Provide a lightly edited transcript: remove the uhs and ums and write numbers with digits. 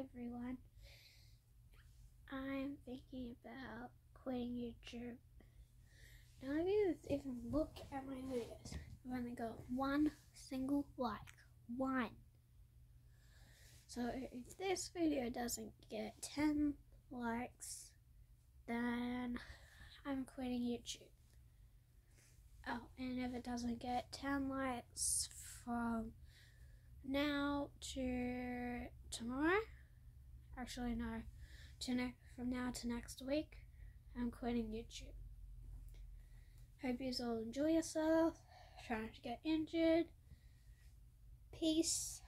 everyone. I'm thinking about quitting YouTube. None of you have even looked at my videos. I've only got one single like. One. So if this video doesn't get 10 likes, then I'm quitting YouTube. Oh, and if it doesn't get 10 likes from now to tomorrow, actually no, from now to next week, I'm quitting YouTube. Hope you all enjoy yourself. Try not to get injured. Peace.